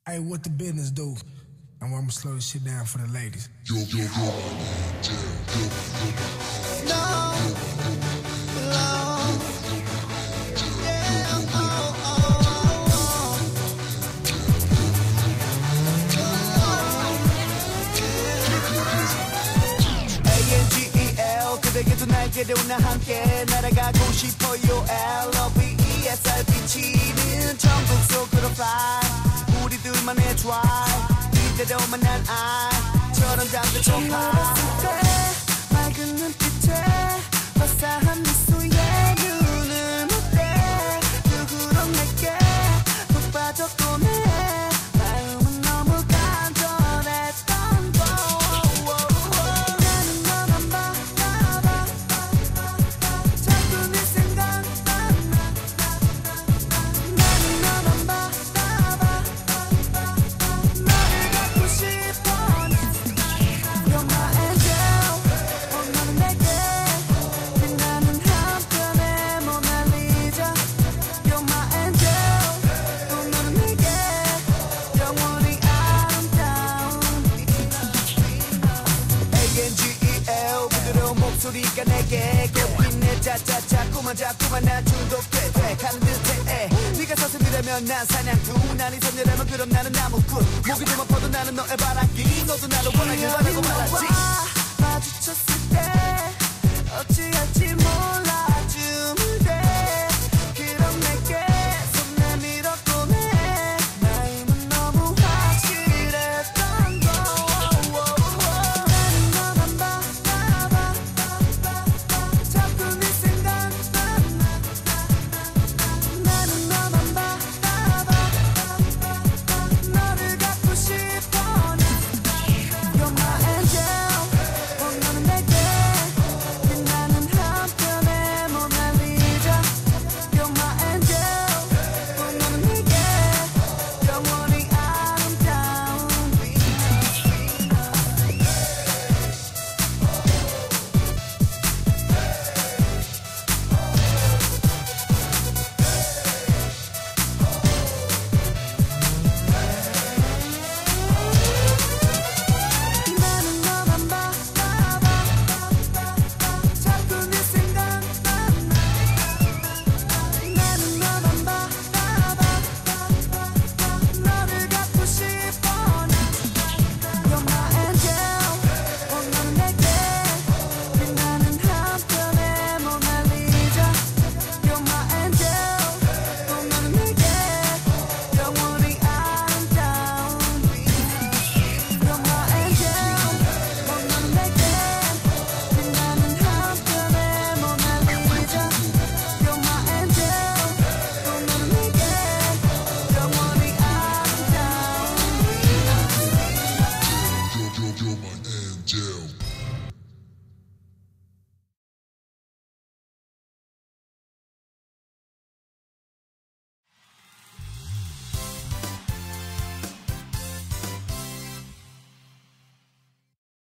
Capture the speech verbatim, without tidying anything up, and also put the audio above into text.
Hey, what the business do? And I'm gonna slow this shit down for the ladies. Yo, yo, yo, no, 그대게도 날개로 나 함께 날아가고 싶어요. L-O-V-E-S-R 비치는 천국 속으로 fly. 우리들만의 drive 이대로만 난 아이처럼 잠들죠. 울었을 때 맑은 눈빛에 화사한 미소에 눈을 못대 누구로 내게 푹 빠졌고 내 마음은 너무 간절했던 거. 나는 너만 바라봐 자꾸 네 생각나. 나는 너만 바라봐 너를 갖고 싶어. You're my angel. 어, 너는 내게 빛나는 한편의 모나리자. You're my angel. 또 너는 내게 영원히 아름다운 A N G E L 부드러운 목소리가 내게 꽃빛내 짜짜짜 자꾸만 자꾸만 난 중독돼 돼 가는 듯해. 네가 사슴이라면 난 사냥꾼 난이 선녀라면 그럼 나는 나무꾼. 목이 좀 아파도 나는 너의 바람기 너도 나를 원하길 바라고 말았지. 마주쳤을 때 어찌할지